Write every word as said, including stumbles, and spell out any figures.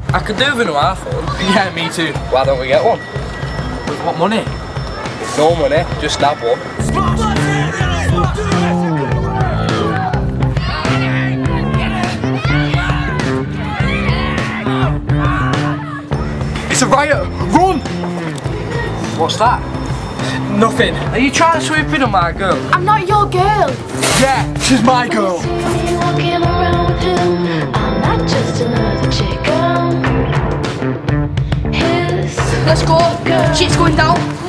I could do with an iPhone. Yeah, me too. Why don't we get one? With what money? No money, just have one. It's a riot! Run! What's that? Nothing. Are you trying to swoop in on my girl? I'm not your girl. Yeah, she's my girl. Walking around with him, I'm not just another chick. I'm his. Let's go. Shit's going down.